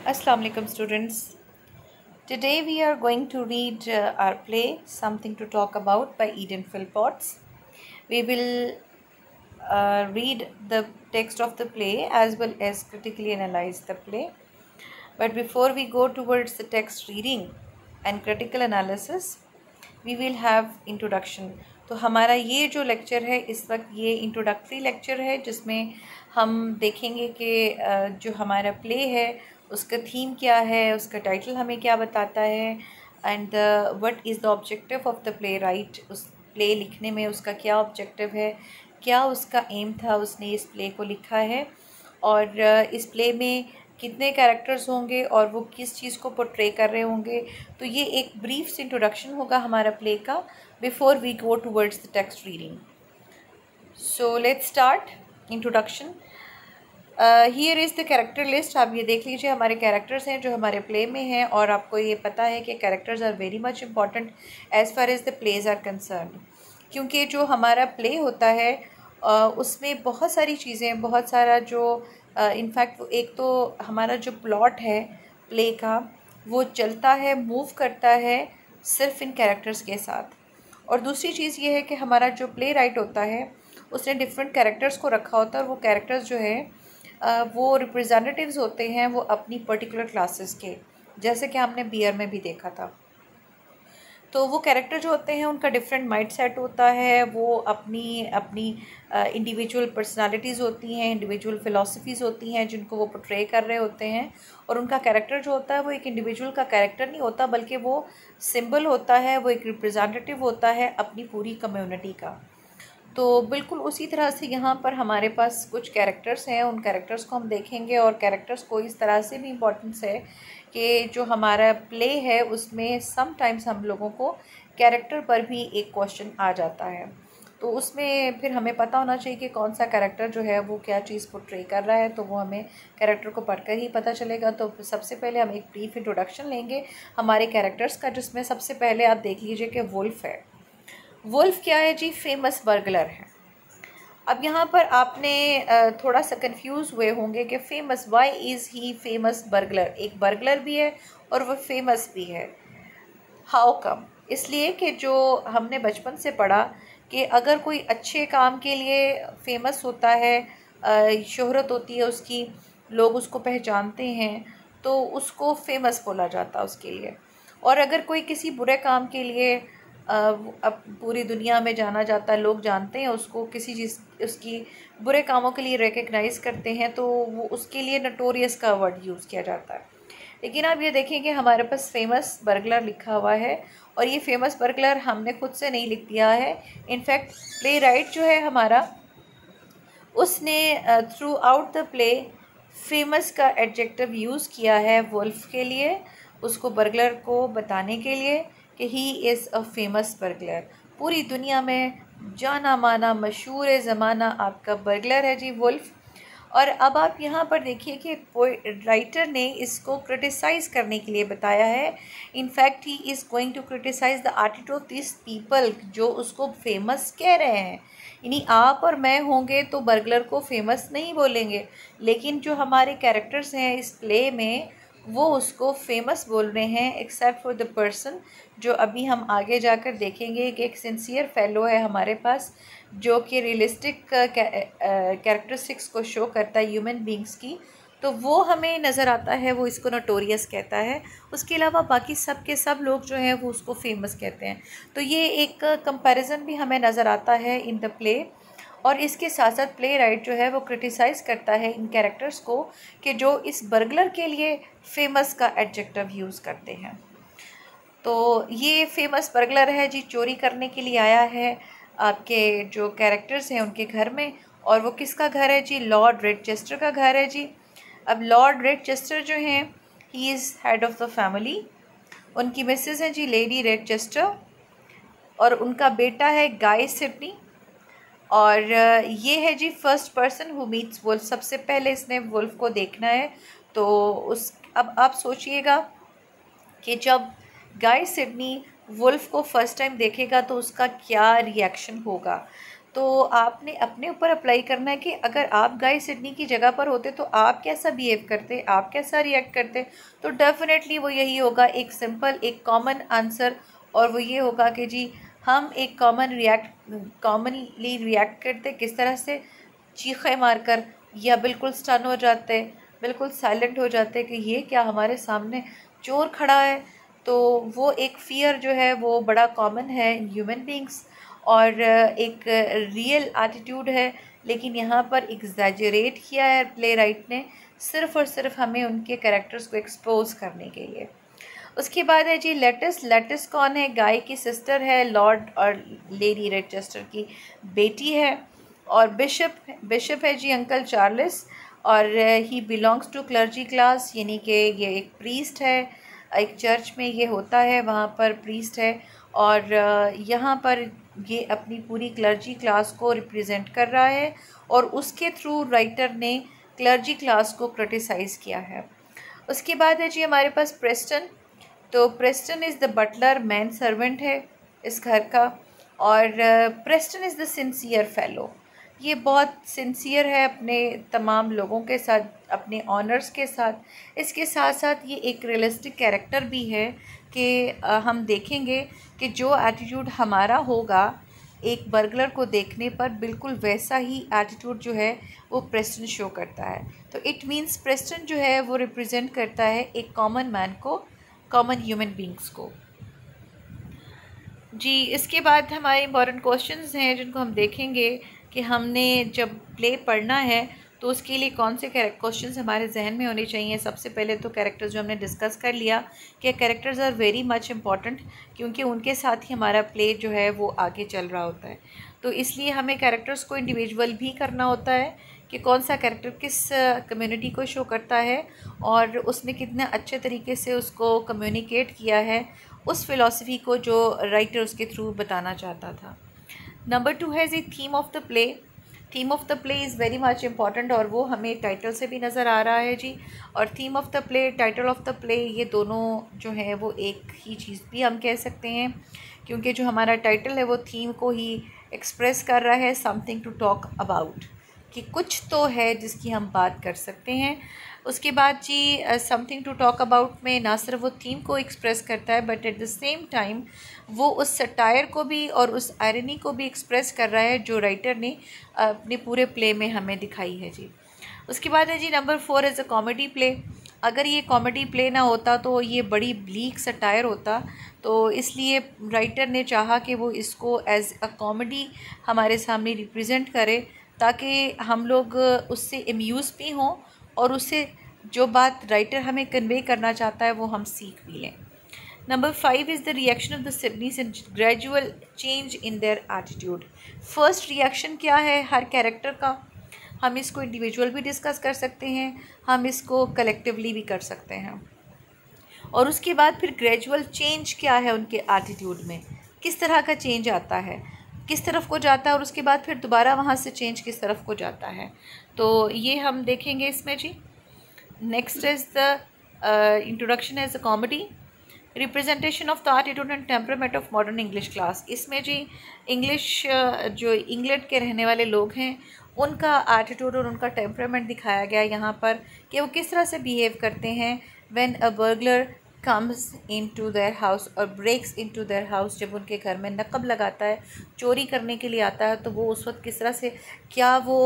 Assalamu alaikum students. Today we are going to read our play Something to Talk About by Eden Philpotts. We will read the text of the play as well as critically analyze the play. But before we go towards the text reading and critical analysis, we will have introduction. तो हमारा ये जो lecture है इस वक्त ये introductory lecture है जिसमें हम देखेंगे कि जो हमारा प्ले है उसका थीम क्या है, उसका टाइटल हमें क्या बताता है and what is the objective of the playwright. उस प्ले लिखने में उसका क्या ऑब्जेक्टिव है, क्या उसका एम था, उसने इस प्ले को लिखा है और इस प्ले में कितने कैरेक्टर्स होंगे और वो किस चीज़ को पोर्ट्रे कर रहे होंगे। तो ये एक ब्रीफ से इंट्रोडक्शन होगा हमारा प्ले का before we go towards the text reading. So let's start introduction. Here is the character list. आप ये देख लीजिए हमारे कैरेक्टर्स हैं जो हमारे प्ले में हैं और आपको ये पता है कि characters are very much important as far as the plays are concern, क्योंकि जो हमारा प्ले होता है उसमें बहुत सारी चीज़ें, बहुत सारा जो इनफैक्ट एक तो हमारा जो प्लॉट है प्ले का वो चलता है, मूव करता है सिर्फ इन कैरेक्टर्स के साथ। और दूसरी चीज़ ये है कि हमारा जो प्ले राइट होता है उसने डिफरेंट कैरेक्टर्स को रखा होता है और वो कैरेक्टर्स जो है वो रिप्रेजेंटेटिव्स होते हैं वो अपनी पर्टिकुलर क्लासेस के, जैसे कि हमने बीयर में भी देखा था। तो वो कैरेक्टर जो होते हैं उनका डिफरेंट माइंड सेट होता है, वो अपनी अपनी इंडिविजुअल पर्सनालिटीज़ होती हैं, इंडिविजुअल फ़िलासफ़ीज़ होती हैं जिनको वो पोर्ट्रे कर रहे होते हैं। और उनका कैरेक्टर जो होता है वो एक इंडिविजुअल का कैरेक्टर नहीं होता बल्कि वो सिंबल होता है, वो एक रिप्रेजेंटेटिव होता है अपनी पूरी कम्युनिटी का। तो बिल्कुल उसी तरह से यहाँ पर हमारे पास कुछ कैरेक्टर्स हैं, उन कैरेक्टर्स को हम देखेंगे और कैरेक्टर्स को इस तरह से भी इम्पोर्टेंस है कि जो हमारा प्ले है उसमें समटाइम्स हम लोगों को कैरेक्टर पर भी एक क्वेश्चन आ जाता है। तो उसमें फिर हमें पता होना चाहिए कि कौन सा कैरेक्टर जो है वो क्या चीज़ पोर्ट्रे कर रहा है, तो वो हमें कैरेक्टर को पढ़कर ही पता चलेगा। तो सबसे पहले हम एक ब्रीफ इंट्रोडक्शन लेंगे हमारे कैरेक्टर्स का, जिसमें सबसे पहले आप देख लीजिए कि वुल्फ है। वुल्फ क्या है जी? फेमस बर्गलर है। अब यहाँ पर आपने थोड़ा सा कंफ्यूज हुए होंगे कि famous, why is he famous burglar? एक बर्गलर भी है और वो फेमस भी है। How come? इसलिए कि जो हमने बचपन से पढ़ा कि अगर कोई अच्छे काम के लिए फेमस होता है, शोहरत होती है उसकी, लोग उसको पहचानते हैं, तो उसको फेमस बोला जाता है उसके लिए। और अगर कोई किसी बुरे काम के लिए अब पूरी दुनिया में जाना जाता है, लोग जानते हैं उसको, किसी चीज़ उसकी बुरे कामों के लिए रिकग्नाइज़ करते हैं, तो वो उसके लिए नटोरियस का वर्ड यूज़ किया जाता है। लेकिन आप ये देखें कि हमारे पास फेमस बर्गलर लिखा हुआ है और ये फेमस बर्गलर हमने खुद से नहीं लिख दिया है। इनफैक्ट प्ले राइट जो है हमारा, उसने throughout the play famous का एडजेक्टिव यूज़ किया है वुल्फ के लिए, उसको बर्गलर को बताने के लिए कि he is a famous burglar. पूरी दुनिया में जाना माना मशहूर ज़माना आपका बर्गलर है जी वुल्फ। और अब आप यहाँ पर देखिए कि राइटर ने इसको क्रिटिसाइज़ करने के लिए बताया है। In fact he is going to criticize the attitude of this people जो उसको फेमस कह रहे हैं। यानी आप और मैं होंगे तो बर्गलर को फेमस नहीं बोलेंगे, लेकिन जो हमारे कैरेक्टर्स हैं इस प्ले में वो उसको फेमस बोल रहे हैं, एक्सेप्ट फॉर द पर्सन जो अभी हम आगे जाकर देखेंगे कि एक सिंसियर फेलो है हमारे पास जो कि रियलिस्टिक कैरेक्टरिस्टिक्स को शो करता है ह्यूमन बींग्स की, तो वो हमें नज़र आता है, वो इसको नोटोरियस कहता है। उसके अलावा बाकी सब के सब लोग जो हैं वो उसको फेमस कहते हैं। तो ये एक कंपैरिजन भी हमें नज़र आता है इन द प्ले। और इसके साथ साथ प्ले राइट जो है वो क्रिटिसाइज़ करता है इन कैरेक्टर्स को कि जो इस बर्गलर के लिए फेमस का एडजेक्टिव यूज़ करते हैं। तो ये फेमस बर्गलर है जी, चोरी करने के लिए आया है आपके जो कैरेक्टर्स हैं उनके घर में। और वो किसका घर है जी? लॉर्ड रेडचेस्टर का घर है जी। अब लॉर्ड रेडचेस्टर जो हैं he is head of the family. उनकी मिसेस हैं जी लेडी रेडचेस्टर और उनका बेटा है गाय सिडनी। और ये है जी first person who meets Wolf. सबसे पहले इसने वुल्फ को देखना है। तो उस अब आप सोचिएगा कि जब गाय सिडनी वुल्फ को फ़र्स्ट टाइम देखेगा तो उसका क्या रिएक्शन होगा। तो आपने अपने ऊपर अप्लाई करना है कि अगर आप गाय सिडनी की जगह पर होते तो आप कैसा बिहेव करते, आप कैसा रिएक्ट करते। तो डेफिनेटली वो यही होगा, एक सिंपल एक कॉमन आंसर, और वो ये होगा कि जी हम एक कॉमनली रिएक्ट करते किस तरह से, चीखें मारकर, या बिल्कुल स्टन हो जाते, बिल्कुल साइलेंट हो जाते कि ये क्या हमारे सामने चोर खड़ा है। तो वो एक फ़ियर जो है वो बड़ा कॉमन है इन ह्यूमन बींग्स, और एक रियल एटीट्यूड है, लेकिन यहाँ पर एग्जैजरेट किया है प्ले राइट ने, सिर्फ़ और सिर्फ हमें उनके कैरेक्टर्स को एक्सपोज करने के लिए। उसके बाद है जी लेटिस। लेटिस कौन है? गाय की सिस्टर है, लॉर्ड और लेडी रेडचेस्टर की बेटी है। और बिशप है जी अंकल चार्ल्स, और he belongs to clergy class, यानी कि ये एक प्रीस्ट है, एक चर्च में ये होता है, वहाँ पर प्रीस्ट है, और यहाँ पर ये अपनी पूरी क्लर्जी क्लास को रिप्रेजेंट कर रहा है, और उसके थ्रू राइटर ने क्लर्जी क्लास को क्रिटिसाइज़ किया है। उसके बाद है जी हमारे पास प्रेस्टन। तो Preston is the butler, man servant है इस घर का, और Preston is the sincere fellow. ये बहुत सिंसियर है अपने तमाम लोगों के साथ, अपने ऑनर्स के साथ। इसके साथ साथ ये एक रियलिस्टिक कैरेक्टर भी है कि हम देखेंगे कि जो एटीट्यूड हमारा होगा एक बर्गलर को देखने पर, बिल्कुल वैसा ही एटीट्यूड जो है वो प्रेस्टन शो करता है। तो इट मीन्स प्रेस्टन जो है वो रिप्रेजेंट करता है एक कॉमन मैन को, कॉमन ह्यूमन बींग्स को जी। इसके बाद हमारे इम्पॉर्टेंट क्वेश्चंस हैं जिनको हम देखेंगे कि हमने जब प्ले पढ़ना है तो उसके लिए कौन से क्वेश्चंस हमारे जहन में होने चाहिए। सबसे पहले तो कैरेक्टर्स जो हमने डिस्कस कर लिया कि characters are very much important, क्योंकि उनके साथ ही हमारा प्ले जो है वो आगे चल रहा होता है। तो इसलिए हमें कैरेक्टर्स को इंडिविजुअल भी करना होता है कि कौन सा कैरेक्टर किस कम्युनिटी को शो करता है और उसने कितने अच्छे तरीके से उसको कम्युनिकेट किया है, उस फ़िलॉसफी को जो राइटर उसके थ्रू बताना चाहता था। नंबर 2 है जी theme of the play. Theme of the play is very much important, और वो हमें टाइटल से भी नज़र आ रहा है जी। और theme of the play, title of the play, ये दोनों जो है वो एक ही चीज़ भी हम कह सकते हैं, क्योंकि जो हमारा टाइटल है वो थीम को ही एक्सप्रेस कर रहा है, समथिंग टू टॉक अबाउट, कि कुछ तो है जिसकी हम बात कर सकते हैं। उसके बाद जी समथिंग टू टॉक अबाउट में ना सिर्फ वो थीम को एक्सप्रेस करता है, but at the same time वो उस सटायर को भी और उस आयरनी को भी एक्सप्रेस कर रहा है जो राइटर ने अपने पूरे प्ले में हमें दिखाई है जी। उसके बाद है जी number 4 is a comedy play. अगर ये कॉमेडी प्ले ना होता तो ये बड़ी ब्लीक सटायर होता, तो इसलिए राइटर ने चाहा कि वो इसको एज अ कॉमेडी हमारे सामने रिप्रेजेंट करे, ताकि हम लोग उससे अम्यूज़ भी हों और उससे जो बात राइटर हमें कन्वे करना चाहता है वो हम सीख भी लें। Number 5 is the reaction of the Sidneys and gradual change in their attitude. First reaction क्या है हर कैरेक्टर का, हम इसको इंडिविजुअल भी डिस्कस कर सकते हैं, हम इसको कलेक्टिवली भी कर सकते हैं। और उसके बाद फिर ग्रेजुअल चेंज क्या है उनके एटीट्यूड में, किस तरह का चेंज आता है, किस तरफ को जाता है, और उसके बाद फिर दोबारा वहाँ से चेंज किस तरफ को जाता है, तो ये हम देखेंगे इसमें जी। Next is the introduction as a comedy, representation of the attitude and temperament of modern English class. इसमें जी इंग्लिश जो इंग्लैंड के रहने वाले लोग हैं उनका एटीट्यूड और उनका टेम्परामेंट दिखाया गया यहाँ पर, कि वो किस तरह से बिहेव करते हैं when a burglar comes into their house और ब्रेक्स इनटू देयर हाउस। जब उनके घर में नकब लगाता है, चोरी करने के लिए आता है, तो वो उस वक्त किस तरह से, क्या वो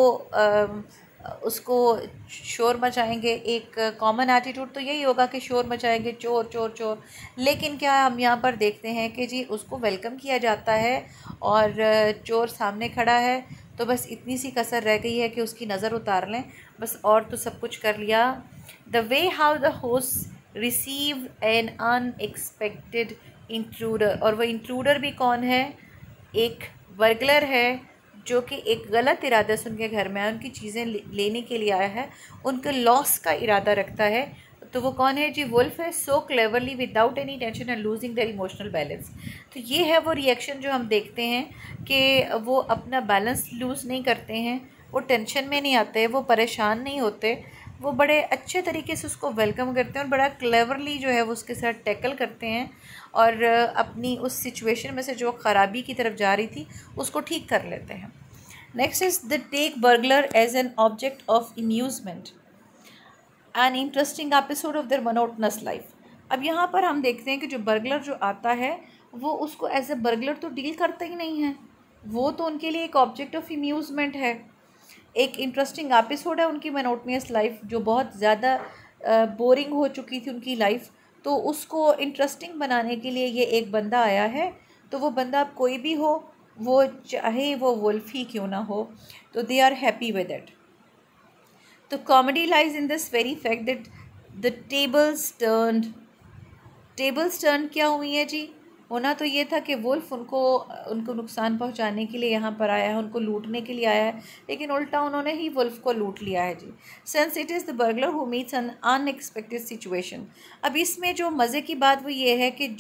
उसको शोर मचाएंगे। एक कॉमन एटीट्यूड तो यही होगा कि शोर मचाएंगे, चोर चोर चोर, लेकिन क्या हम यहाँ पर देखते हैं कि जी उसको वेलकम किया जाता है और चोर सामने खड़ा है, तो बस इतनी सी कसर रह गई है कि उसकी नज़र उतार लें, बस और तो सब कुछ कर लिया। The way how the host receive an unexpected intruder, और वह इंट्रूडर भी कौन है, एक बर्गलर है जो कि एक गलत इरादे से उनके घर में आया, उनकी चीज़ें लेने के लिए आया है, उनके लॉस का इरादा रखता है। तो वो कौन है जी, वुल्फ है। So cleverly without any tension and losing their emotional balance. तो ये है वो रिएक्शन जो हम देखते हैं कि वो अपना बैलेंस लूज़ नहीं करते हैं, वो टेंशन में नहीं आते, वो परेशान नहीं होते, वो बड़े अच्छे तरीके से उसको वेलकम करते हैं और बड़ा क्लेवरली जो है वो उसके साथ टैकल करते हैं और अपनी उस सिचुएशन में से जो ख़राबी की तरफ जा रही थी उसको ठीक कर लेते हैं। Next is the take burglar as an object of amusement, an interesting episode of their monotonous life. अब यहाँ पर हम देखते हैं कि जो बर्गलर जो आता है वो उसको एज ए बर्गलर तो डील करता ही नहीं है, वो तो उनके लिए एक ऑब्जेक्ट ऑफ अम्यूजमेंट है, एक इंटरेस्टिंग एपिसोड है उनकी मोनोटोनियस लाइफ जो बहुत ज़्यादा बोरिंग हो चुकी थी उनकी लाइफ, तो उसको इंटरेस्टिंग बनाने के लिए ये एक बंदा आया है। तो वो बंदा अब कोई भी हो, वो चाहे वो वुल्फ ही क्यों ना हो, तो they are happy with it. तो comedy lies in this very fact that the tables turn क्या हुई है जी? होना तो ये था कि वुल्फ उनको नुकसान पहुंचाने के लिए यहाँ पर आया है, उनको लूटने के लिए आया है, लेकिन उल्टा उन्होंने ही वुल्फ को लूट लिया है जी। Since it is the burglar who meets an unexpected situation. अब इसमें जो मज़े की बात वो ये है कि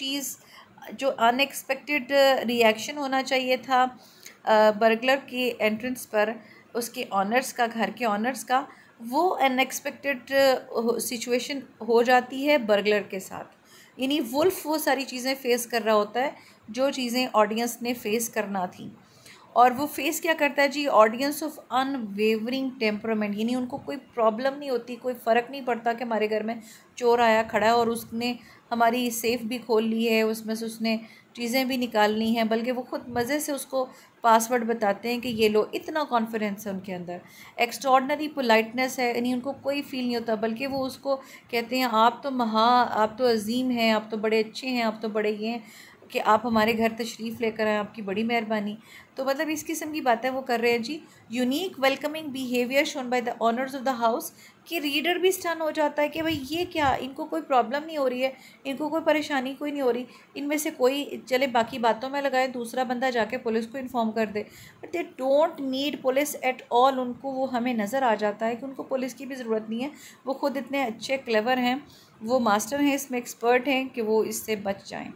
जो अनएक्सपेक्टेड रिएक्शन होना चाहिए था बर्गलर के एंट्रेंस पर उसके ऑनर्स का, घर के ऑनर्स का, वो अनएक्सपेक्टेड सिचुएशन हो जाती है बर्गलर के साथ। यानी वुल्फ वो सारी चीज़ें फेस कर रहा होता है जो चीज़ें ऑडियंस ने फेस करना थी, और वो फेस क्या करता है जी? ऑडियंस ऑफ अनवेवरिंग टेम्परामेंट, यानी उनको कोई प्रॉब्लम नहीं होती, कोई फ़र्क नहीं पड़ता कि हमारे घर में चोर आया खड़ा है और उसने हमारी सेफ़ भी खोल ली है, उसमें से उसने चीज़ें भी निकालनी हैं, बल्कि वो खुद मज़े से उसको पासवर्ड बताते हैं कि ये लो। इतना कॉन्फिडेंस है उनके अंदर, एक्स्ट्रॉर्डनरी पोलाइटनेस है, यानी उनको कोई फील नहीं होता, बल्कि वो उसको कहते हैं आप तो अजीम हैं, आप तो बड़े अच्छे हैं, आप तो बड़े ये हैं कि आप हमारे घर तशरीफ़ लेकर आए, आपकी बड़ी मेहरबानी। तो मतलब इस किस्म की बातें वो कर रहे हैं जी। Unique welcoming behaviour shown by the owners of the house, कि रीडर भी स्टन हो जाता है कि भाई ये क्या, इनको कोई प्रॉब्लम नहीं हो रही है, इनको कोई परेशानी कोई नहीं हो रही, इनमें से कोई चले बाकी बातों में लगाए, दूसरा बंदा जाके पुलिस को इन्फॉर्म कर दे, but they don't need police at all. उनको वो हमें नज़र आ जाता है कि उनको पुलिस की भी ज़रूरत नहीं है, वो खुद इतने अच्छे क्लेवर हैं, वो मास्टर हैं, इसमें एक्सपर्ट हैं कि वो इससे बच जाएँ।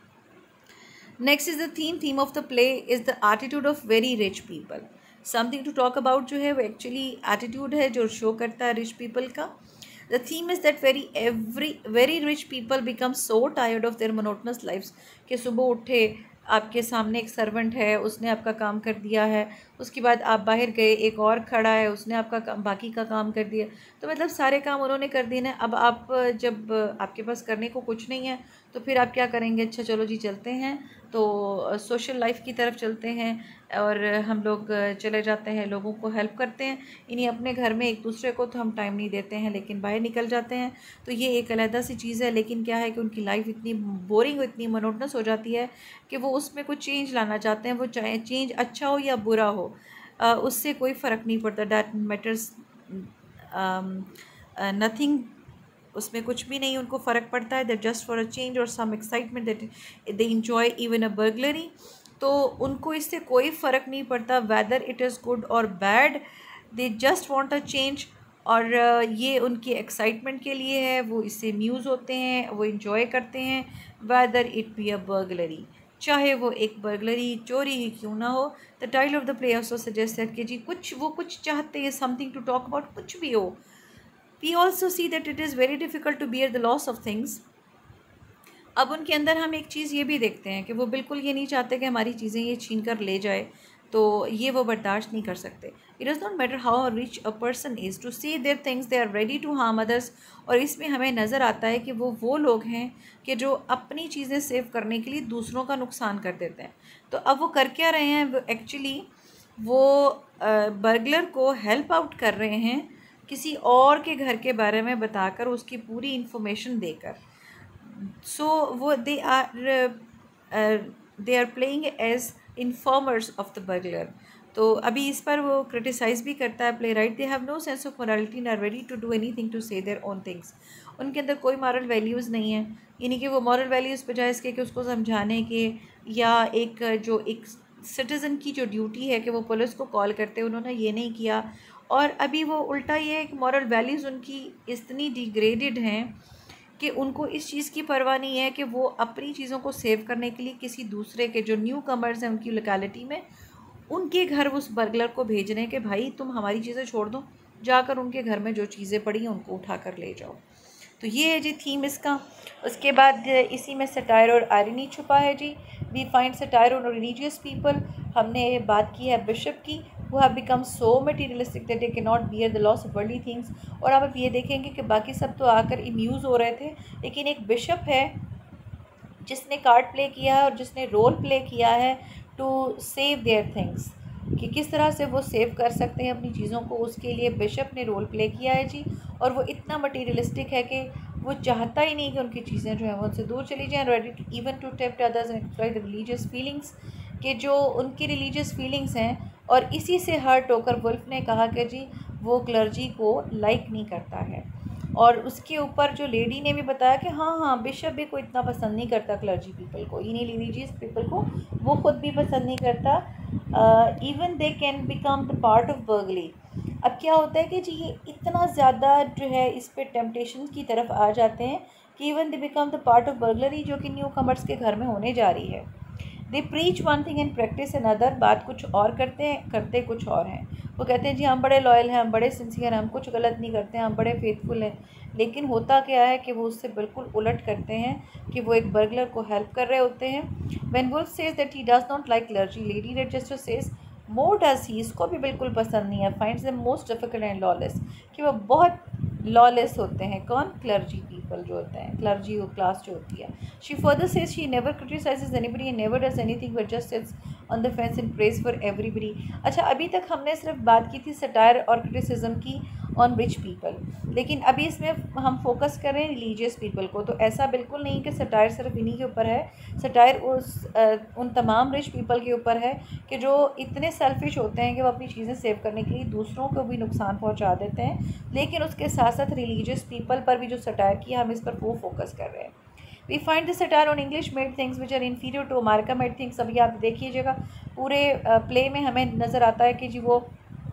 Next is the theme of the play is the attitude of very rich people. Something to talk about जो है वो एक्चुअली एटीट्यूड है जो शो करता है रिच पीपल का। The theme is that very rich people become so tired of their monotonous lifes, कि सुबह उठे, आपके सामने एक सर्वेंट है, उसने आपका काम कर दिया है, उसके बाद आप बाहर गए, एक और खड़ा है, उसने आपका बाकी का काम कर दिया, तो मतलब सारे काम उन्होंने कर दिए ना। अब आप जब आपके पास करने को कुछ नहीं है तो फिर आप क्या करेंगे? अच्छा चलो जी चलते हैं, तो सोशल लाइफ की तरफ चलते हैं और हम लोग चले जाते हैं, लोगों को हेल्प करते हैं। इन्हीं अपने घर में एक दूसरे को तो हम टाइम नहीं देते हैं, लेकिन बाहर निकल जाते हैं, तो ये एक अलग सी चीज़ है। लेकिन क्या है कि उनकी लाइफ इतनी बोरिंग, इतनी मोनोटोनस हो जाती है कि वो उसमें कुछ चेंज लाना चाहते हैं, वो चाहे चेंज अच्छा हो या बुरा हो, उससे कोई फ़र्क नहीं पड़ता। डैट मैटर्स नथिंग, उसमें कुछ भी नहीं उनको फ़र्क पड़ता है। That just for a change और some excitement that they enjoy even a burglary. तो उनको इससे कोई फ़र्क नहीं पड़ता वेदर इट इज़ गुड और bad, they just want a change. और ये उनकी एक्साइटमेंट के लिए है, वो इससे म्यूज़ होते हैं, वो इंजॉय करते हैं, whether it be a burglary, चाहे वो एक बर्गलरी चोरी ही क्यों ना हो। The title of the play also suggested कि जी कुछ चाहते हैं, समथिंग टू टॉक अबाउट, कुछ भी हो। We also see that it is very difficult to bear the loss of things. अब उनके अंदर हम एक चीज़ ये भी देखते हैं कि वो बिल्कुल ये नहीं चाहते कि हमारी चीज़ें ये छीन कर ले जाए, तो ये वो बर्दाश्त नहीं कर सकते। It does not matter how rich a person is to see their things, they are ready to harm others. और इसमें हमें नज़र आता है कि वो लोग हैं कि जो अपनी चीज़ें सेव करने के लिए दूसरों का नुकसान कर देते हैं। तो अब वो कर क्या रहे हैं? वो एक्चुअली बर्गलर को हेल्प आउट कर रहे हैं किसी और के घर के बारे में बताकर, उसकी पूरी इन्फॉर्मेशन देकर। सो वो they are playing as informers of the burglar. तो अभी इस पर वो क्रिटिसाइज़ भी करता है playwright. They have no sense of morality and are ready to do anything to save their own things. उनके अंदर कोई मॉरल वैल्यूज़ नहीं है, यानी कि वो मॉरल वैल्यूज़ बजाय इसके कि उसको समझाने के, या एक सिटीज़न की जो ड्यूटी है कि वो पुलिस को कॉल करते हैं, उन्होंने ये नहीं किया। और अभी वो उल्टा ये है कि मॉरल वैल्यूज़ उनकी इतनी डिग्रेडेड हैं कि उनको इस चीज़ की परवाह नहीं है कि वो अपनी चीज़ों को सेव करने के लिए किसी दूसरे के, जो न्यू कमर्स हैं उनकी लोकेलिटी में, उनके घर उस बर्गलर को भेज रहे हैं कि भाई तुम हमारी चीज़ें छोड़ दो, जाकर उनके घर में जो चीज़ें पड़ी हैं उनको उठा कर ले जाओ। तो ये है जी थीम इसका। उसके बाद इसी में सटायर और आयरनी छुपा है जी। We find satire on religious people हमने बात की है बिशप की, वो have become so materialistic that they can not bear the loss of worldly things. और आप ये देखेंगे कि बाकी सब तो आकर इम्यूज़ हो रहे थे, लेकिन एक बिशप है जिसने कार्ड प्ले किया है और जिसने रोल प्ले किया है टू सेव देयर थिंग्स, कि किस तरह से वो सेव कर सकते हैं अपनी चीज़ों को, उसके लिए बिशप ने रोल प्ले किया है जी। और वो इतना मटीरियलिस्टिक है कि वो चाहता ही नहीं कि उनकी चीज़ें जो हैं वो उनसे दूर चली जाएँ, ready to even to tempt others and exploit the religious feelings, कि जो उनकी रिलीजियस फीलिंग्स हैं। और इसी से हर्ट होकर वुल्फ ने कहा कि जी वो क्लर्जी को लाइक नहीं करता है। और उसके ऊपर जो लेडी ने भी बताया कि हाँ हाँ बिशप भी कोई इतना पसंद नहीं करता क्लर्जी पीपल को, इन्हीं रिलीजियस पीपल को वो खुद भी पसंद नहीं करता। Even they can become the part of burglary. अब क्या होता है कि जी ये इतना ज़्यादा जो है इस पे टेम्पटेशन की तरफ आ जाते हैं कि even they become the part of burglary, जो कि न्यू कमर्स के घर में होने जा रही है। They preach one thing and practise another, बात कुछ और करते हैं, करते कुछ और हैं। वो कहते हैं जी हम बड़े लॉयल हैं, हम बड़े सिंसियर हैं, हम कुछ गलत नहीं करते हैं, हम बड़े फेथफुल हैं, लेकिन होता क्या है कि वो उससे बिल्कुल उलट करते हैं, कि वो एक बर्गलर को हेल्प कर रहे होते हैं। When Wolf says that he does not like clergy, lady Register says more does he, इसको भी बिल्कुल पसंद नहीं है, finds them most difficult and lawless, कि वो बहुत लॉलेस होते हैं। कौन? क्लर्जी पीपल जो होते हैं, क्लर्जी क्लास जो होती है। She further says she never criticizes anybody and never does anything but just sits on the fence in praise for everybody. अच्छा, अभी तक हमने सिर्फ बात की थी सटायर और क्रिटिसिज्म की ऑन रिच पीपल, लेकिन अभी इसमें हम फोकस कर रहे हैं रिलीजियस पीपल को। तो ऐसा बिल्कुल नहीं कि सटायर सिर्फ इन्हीं के ऊपर है, सटायर उन तमाम रिच पीपल के ऊपर है कि जो इतने सेल्फिश होते हैं कि वो अपनी चीज़ें सेव करने के लिए दूसरों को भी नुकसान पहुंचा देते हैं। लेकिन उसके साथ साथ रिलीजियस पीपल पर भी जो सटायर किया, हम इस पर वो फोकस कर रहे हैं। We find the satire on English made things which are inferior to America made things. अभी आप देखिएगा पूरे प्ले में हमें नज़र आता है कि जी वो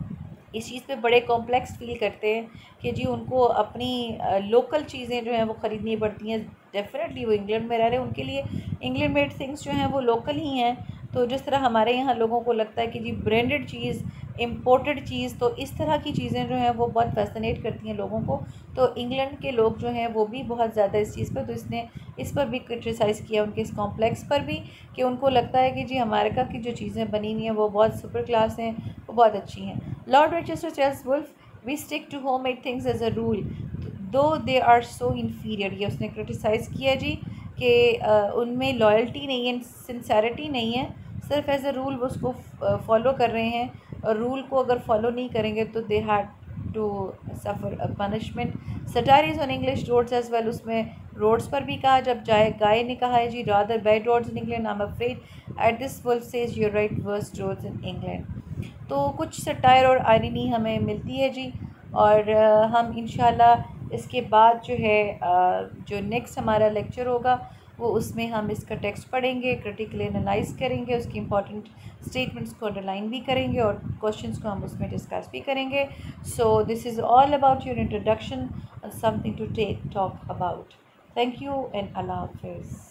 इस चीज़ पे बड़े कॉम्प्लेक्स फील करते हैं कि जी उनको अपनी लोकल चीज़ें जो हैं वो ख़रीदनी पड़ती हैं। डेफिनेटली वो इंग्लैंड में रह रहे हैं, उनके लिए इंग्लैंड मेड थिंग्स जो हैं वो लोकल ही हैं। तो जिस तरह हमारे यहाँ लोगों को लगता है कि जी ब्रांडेड चीज़, इम्पोर्टेड चीज़, तो इस तरह की चीज़ें जो हैं वो बहुत फैसिनेट करती हैं लोगों को। तो इंग्लैंड के लोग जो हैं वो भी बहुत ज़्यादा इस चीज़ पर, तो इसने इस पर भी क्रिटिसाइज़ किया, उनके इस कॉम्प्लेक्स पर भी, कि उनको लगता है कि जी अमेरिका की जो चीज़ें बनी हुई हैं वो बहुत सुपर क्लास हैं, वो बहुत अच्छी हैं। Lord Rochester tells Wolf we stick to home made things as a rule though they are so inferior. ये उसने क्रिटिसाइज़ किया जी कि उनमें लॉयल्टी नहीं है, सिंसेरिटी नहीं है, सिर्फ एज अ रूल वो उसको फॉलो कर रहे हैं, और रूल को अगर फॉलो नहीं करेंगे तो they had to suffer a punishment. Satire is on English roads as well, उसमें रोड्स पर भी कहा, जब जाए गाय ने कहा है जी rather bad roads in England I am afraid at this Wolf says you right worst roads in England. तो कुछ सटायर और आयरनी हमें मिलती है जी। और हम इंशाल्लाह इसके बाद जो है जो नेक्स्ट हमारा लेक्चर होगा वो उसमें हम इसका टेक्स्ट पढ़ेंगे, क्रिटिकली एनालाइज करेंगे, उसकी इंपॉर्टेंट स्टेटमेंट्स को अंडरलाइन भी करेंगे और क्वेश्चंस को हम उसमें डिस्कस भी करेंगे। So this is all about your introduction, something to take talk about. Thank you and अल्लाह हाफिज़।